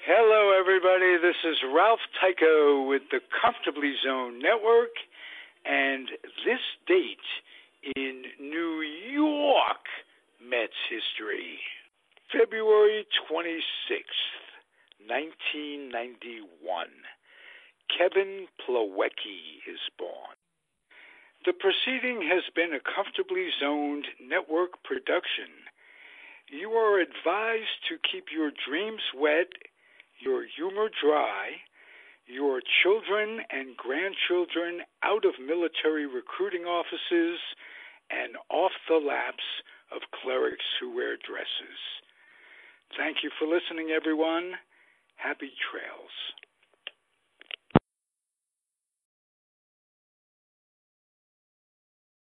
Hello, everybody. This is Ralph Tycho with the Comfortably Zone Network, and this date in New York Mets history, February 26th, 1991. Kevin Plawecki is born. The proceeding has been a Comfortably Zoned Network production. You are advised to keep your dreams wet, your humor dry, your children and grandchildren out of military recruiting offices, and off the laps of clerics who wear dresses. Thank you for listening, everyone. Happy trails.